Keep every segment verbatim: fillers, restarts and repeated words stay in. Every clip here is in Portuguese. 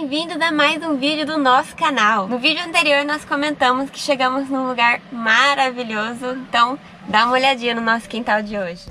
bem-vindos a mais um vídeo do nosso canal. No vídeo anterior nós comentamos que chegamos num lugar maravilhoso, então dá uma olhadinha no nosso quintal de hoje.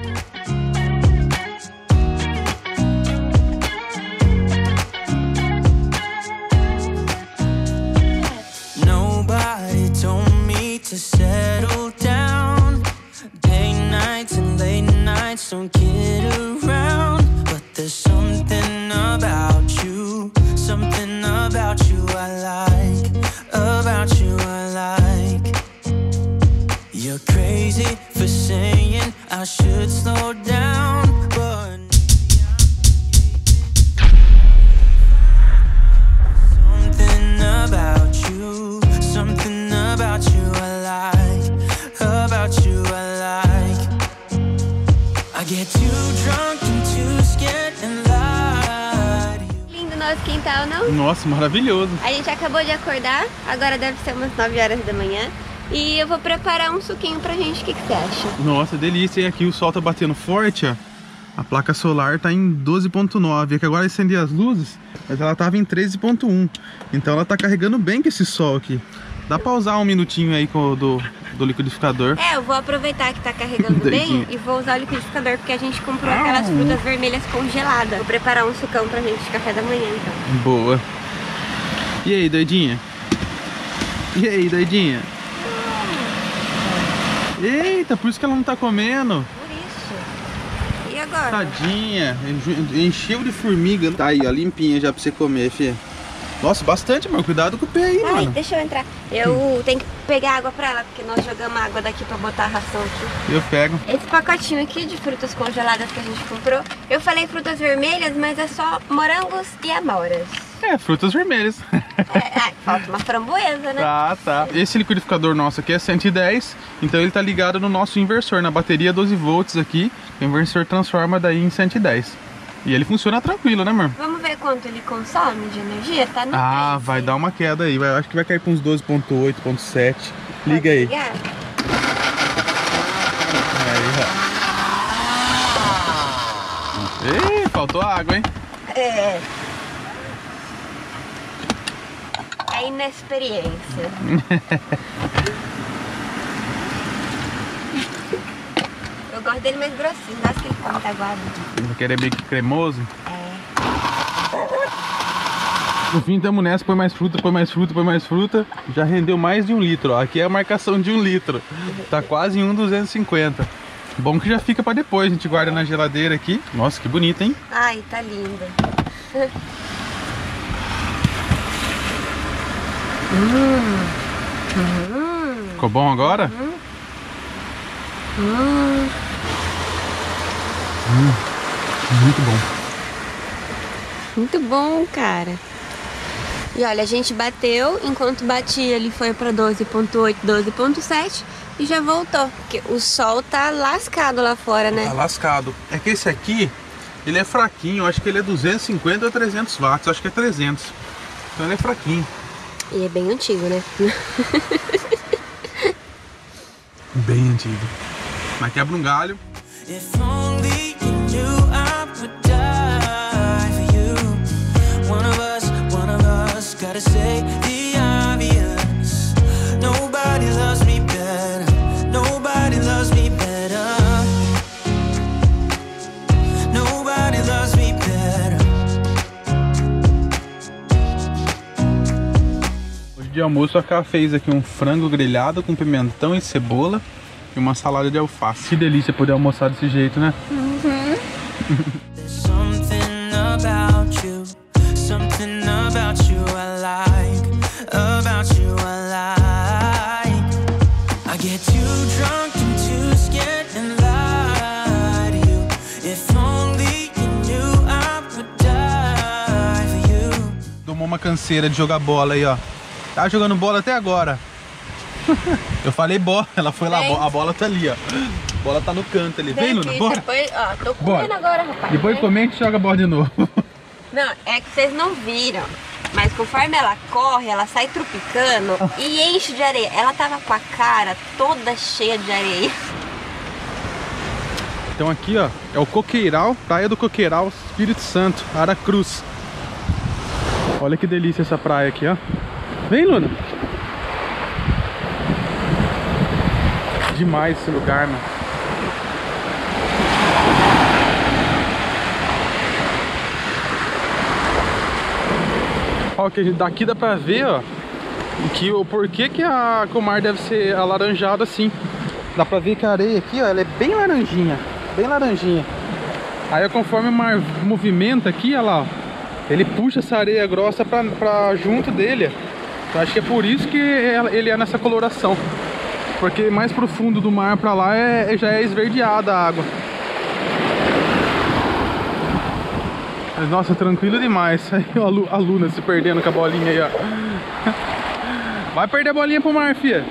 Nobody told me to settle down. Day nights and late nights don't get around. But there's something about you, something about you I like, about you I like. You're crazy for saying I should slow down, but something about you, something about you I like, about you I like. I get too drunk and too scared and lie to you. Lindo nosso quintal, não? Nossa, maravilhoso. A gente acabou de acordar, agora deve ser umas nove horas da manhã. E eu vou preparar um suquinho pra gente, o que, que você acha? Nossa, delícia. E aqui o sol tá batendo forte, ó. A placa solar tá em doze ponto nove. É que agora eu acendi as luzes, mas ela tava em treze ponto um. Então ela tá carregando bem com esse sol aqui. Dá pra usar um minutinho aí com o do, do liquidificador. É, eu vou aproveitar que tá carregando bem e vou usar o liquidificador, porque a gente comprou aquelas frutas vermelhas congeladas. Vou preparar um sucão pra gente de café da manhã, então. Boa. E aí, doidinha? E aí, doidinha? Eita, por isso que ela não tá comendo. Por isso. E agora? Tadinha, encheu de formiga. Tá aí, ó, limpinha já pra você comer, filha. Nossa, bastante, mano. Cuidado com o pé aí, Ai, mano. deixa eu entrar. Eu tenho que pegar água pra ela, porque nós jogamos água daqui pra botar a ração aqui. Eu pego. Esse pacotinho aqui de frutas congeladas que a gente comprou, eu falei frutas vermelhas, mas é só morangos e amoras. É, frutas vermelhas. É, é, falta uma framboesa, né? Tá, tá. Esse liquidificador nosso aqui é cento e dez, então ele tá ligado no nosso inversor, na bateria doze volts aqui. O inversor transforma daí em cento e dez. E ele funciona tranquilo, né, amor? Vamos ver quanto ele consome de energia? Tá no Ah, treze. vai dar uma queda aí. Vai, acho que vai cair pra uns doze ponto oito, ponto sete. Liga aí. Ligar? Aí, ó. Ih, faltou água, hein? É. É inexperiência. Eu gosto dele mais grossinho, não acho que ele fica muito aguado. Porque ele é meio que cremoso. É. No fim, tamo nessa, põe mais fruta, põe mais fruta, põe mais fruta. Já rendeu mais de um litro, ó. Aqui é a marcação de um litro. Tá quase em um duzentos e cinquenta. Bom que já fica pra depois, a gente guarda na geladeira aqui. Nossa, que bonito, hein? Ai, tá linda. hum. Hum. Ficou bom agora? Hum. Hum. Hum. Muito bom. Muito bom, cara. E olha, a gente bateu, enquanto batia ele foi pra doze ponto oito, doze ponto sete e já voltou. Porque o sol tá lascado lá fora, né? Tá lascado. É que esse aqui, ele é fraquinho. Eu acho que ele é duzentos e cinquenta ou trezentos watts. Eu acho que é trezentos. Então ele é fraquinho. E é bem antigo, né? Bem antigo. Mas quebra um galho. If only you knew I would die for you. One of us, one of us, gotta say the obvious. Nobody loves me better. Nobody loves me better. Nobody loves me better. Hoje de almoço a Cá fez aqui um frango grelhado com pimentão e cebola e uma salada de alface. Que delícia poder almoçar desse jeito, né? Uhum. There's something about you, something about you I like, about you I like. I get too drunk and too scared and lie to you. If only you knew I would die for you. Tomou uma canseira de jogar bola aí, ó. Tá jogando bola até agora. Eu falei bola, ela foi lá, a bola tá ali, ó. A bola tá no canto ali. Vem, Luna, bora. Depois, ó, tô comendo Bora. agora, rapaz. Depois né? comente e joga a bola de novo. Não, é que vocês não viram. Mas conforme ela corre, ela sai trupicando e enche de areia. Ela tava com a cara toda cheia de areia. Então aqui, ó, é o Coqueiral, Praia do Coqueiral, Espírito Santo, Aracruz. Olha que delícia essa praia aqui, ó. Vem, Luna. Demais esse lugar, mano. Ó, que daqui dá pra ver, ó, que o porquê que, a, que o mar deve ser alaranjado assim. Dá pra ver que a areia aqui, ó, ela é bem laranjinha, bem laranjinha. Aí conforme o mar movimenta aqui, olha lá, ó, ele puxa essa areia grossa pra, pra junto dele. Eu acho que é por isso que ele é nessa coloração. Porque mais pro fundo do mar pra lá é, já é esverdeada a água. Mas nossa, tranquilo demais. Aí a Luna se perdendo com a bolinha aí, ó. Vai perder a bolinha pro mar, fia.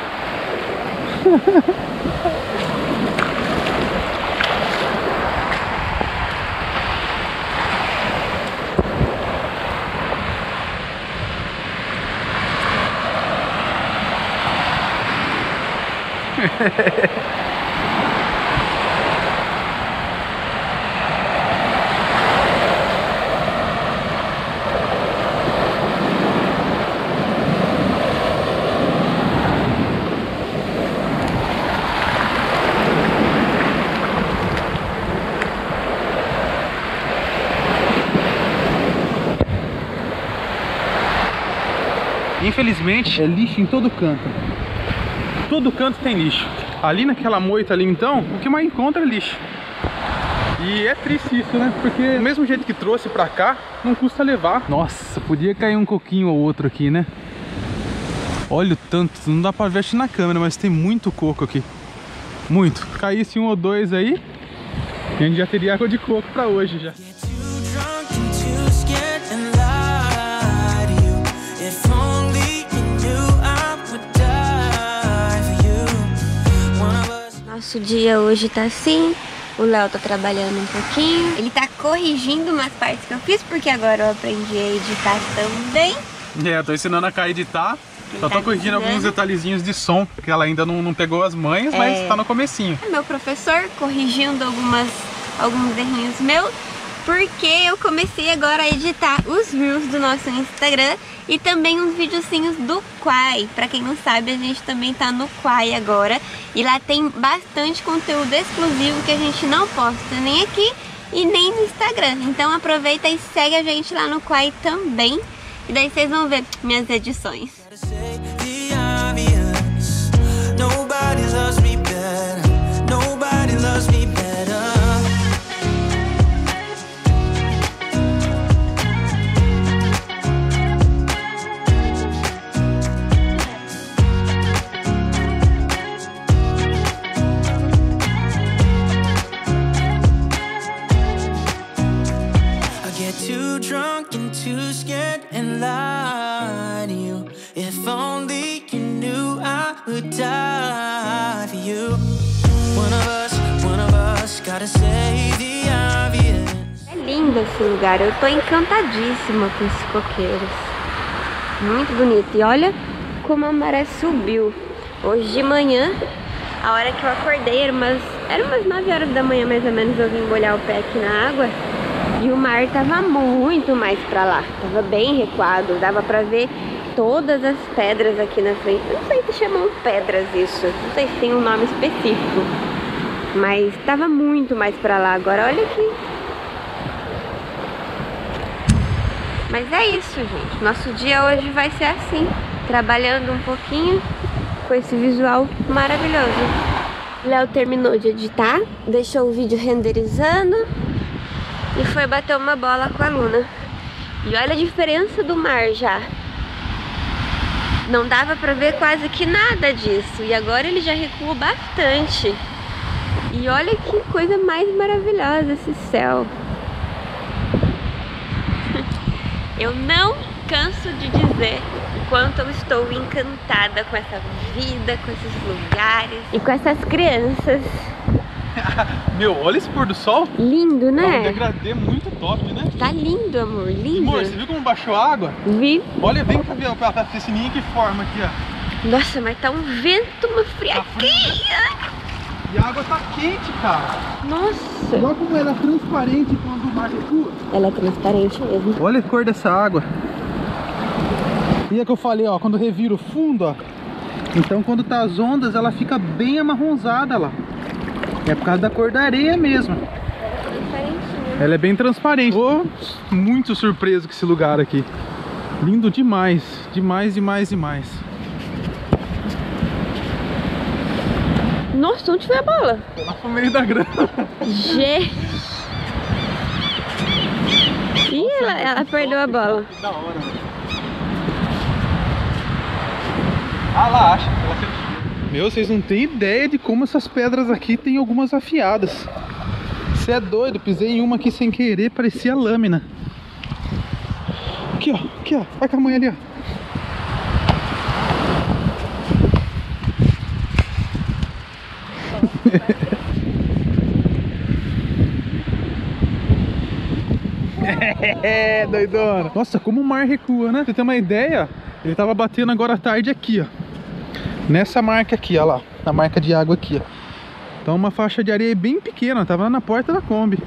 Infelizmente é lixo em todo canto. Todo canto tem lixo. Ali naquela moita ali então, o que mais encontra é lixo. E é triste isso, né? Porque do mesmo jeito que trouxe pra cá, não custa levar. Nossa, podia cair um coquinho ou outro aqui, né? Olha o tanto, não dá pra ver na câmera, mas tem muito coco aqui. Muito. Caísse um ou dois aí, a gente já teria água de coco pra hoje já. Nosso dia hoje tá assim, o Léo tá trabalhando um pouquinho, ele tá corrigindo umas partes que eu fiz, porque agora eu aprendi a editar também. É, eu tô ensinando a Kai a editar, ele só tô tá corrigindo alguns detalhezinhos de som, que ela ainda não, não pegou as manhas, é... mas tá no comecinho. É meu professor corrigindo algumas, alguns errinhos meus, porque eu comecei agora a editar os reels do nosso Instagram e também uns videozinhos do Quai. Pra quem não sabe, a gente também tá no Quai agora. E lá tem bastante conteúdo exclusivo que a gente não posta nem aqui e nem no Instagram. Então aproveita e segue a gente lá no Quai também. E daí vocês vão ver minhas edições. Too drunk and too scared and lie to you. If only you knew I would die for you. One of us, one of us, gotta say the obvious. É lindo esse lugar, eu tô encantadíssima com esses coqueiros. Muito bonito. E olha como a maré subiu. Hoje de manhã, a hora que eu acordei, era umas, era umas nove horas da manhã mais ou menos, eu vim molhar o pé aqui na água. E o mar tava muito mais pra lá, tava bem recuado, dava pra ver todas as pedras aqui na frente. Eu não sei se chamam pedras isso, não sei se tem um nome específico, mas tava muito mais pra lá. Agora olha aqui. Mas é isso, gente, nosso dia hoje vai ser assim, trabalhando um pouquinho com esse visual maravilhoso. Léo terminou de editar, deixou o vídeo renderizando e foi bater uma bola com a Luna. E olha a diferença do mar já. Não dava pra ver quase que nada disso. E agora ele já recuou bastante. E olha que coisa mais maravilhosa esse céu. Eu não canso de dizer o quanto eu estou encantada com essa vida, com esses lugares e com essas crianças. Meu, olha esse pôr do sol. Lindo, né? É um degradê muito top, né? Tá lindo, amor, lindo. Amor, você viu como baixou a água? Vi. Olha, vem cá ver a piscininha que forma aqui, ó. Nossa, mas tá um vento, uma friaquinha. E a água tá quente, cara. Nossa. Olha como ela é transparente quando o mar recua. Ela é transparente mesmo. Olha a cor dessa água. E é que eu falei, ó, quando revira o fundo, ó. Então quando tá as ondas, ela fica bem amarronzada lá. É por causa da cor da areia mesmo. Ela é bem transparente. Tô muito surpreso com esse lugar aqui. Lindo demais, demais, demais, demais. Nossa, onde foi a bola? Lá pro meio da grama. Gente. Ih, ela, ela perdeu a bola. Que da hora, mano. Ah lá, acha. Meu, vocês não têm ideia de como essas pedras aqui tem algumas afiadas. Você é doido, pisei em uma aqui sem querer, parecia lâmina. Aqui, ó, aqui, ó. Vai com a mãe ali, ó. É, doidona. Nossa, como o mar recua, né? Pra você ter uma ideia, ele tava batendo agora à tarde aqui, ó. Nessa marca aqui, ó lá. Na marca de água aqui, ó. Então uma faixa de areia bem pequena, tava lá na porta da Kombi.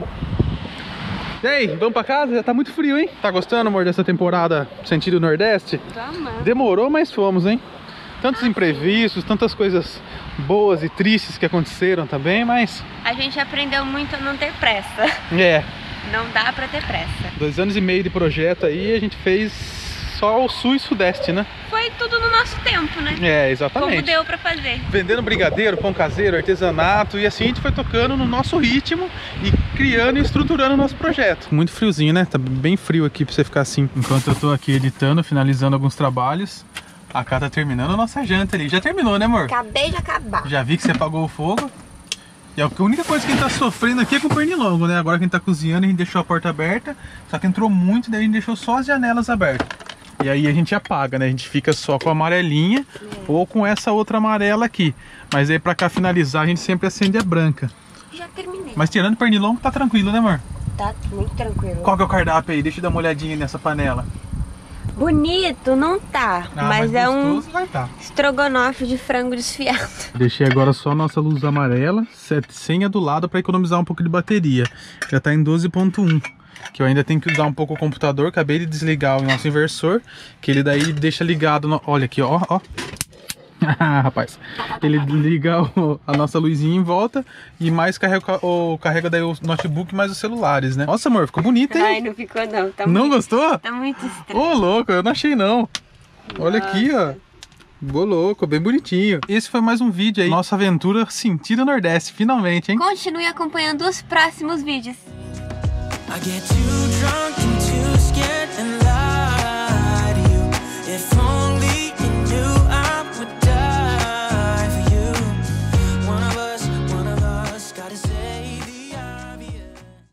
E aí, vamos pra casa? Já tá muito frio, hein? Tá gostando, amor, dessa temporada sentido Nordeste? Tô amando. Demorou, mas fomos, hein? Tantos imprevistos, tantas coisas boas e tristes que aconteceram também, mas... A gente aprendeu muito a não ter pressa. É. Não dá pra ter pressa. Dois anos e meio de projeto aí, a gente fez só o sul e sudeste, né? Foi tudo no nosso tempo, né? É, exatamente. Como deu pra fazer. Vendendo brigadeiro, pão caseiro, artesanato, e assim a gente foi tocando no nosso ritmo e criando e estruturando o nosso projeto. Muito friozinho, né? Tá bem frio aqui pra você ficar assim. Enquanto eu tô aqui editando, finalizando alguns trabalhos, a Cá tá terminando a nossa janta ali. Já terminou, né, amor? Acabei de acabar. Já vi que você apagou o fogo. E a única coisa que a gente tá sofrendo aqui é com o pernilongo, né? Agora que a gente tá cozinhando, a gente deixou a porta aberta, só que entrou muito, daí a gente deixou só as janelas abertas. E aí a gente apaga, né? A gente fica só com a amarelinha é. ou com essa outra amarela aqui. Mas aí pra cá finalizar, a gente sempre acende a branca. Já terminei. Mas tirando o pernilongo, tá tranquilo, né, amor? Tá muito tranquilo. Qual que é o cardápio aí? Deixa eu dar uma olhadinha nessa panela. Bonito, não tá. Ah, mas, mas é um vai tá. estrogonofe de frango desfiado. Deixei agora só a nossa luz amarela, sem a do lado para economizar um pouco de bateria. Já tá em doze ponto um. Que eu ainda tenho que usar um pouco o computador. Acabei de desligar o nosso inversor, que ele daí deixa ligado no... Olha aqui, ó, ó. Rapaz, ele liga o, a nossa luzinha em volta e mais carrega, o, carrega daí o notebook mais os celulares, né? Nossa, amor, ficou bonito, hein? Ai, não ficou não. Tá não muito, gostou? Tá muito estranho. Ô, louco, eu não achei não. Olha Nossa. aqui, ó. Ô, louco, bem bonitinho. Esse foi mais um vídeo aí. Nossa aventura sentido Nordeste, finalmente, hein? Continue acompanhando os próximos vídeos. I get too drunk and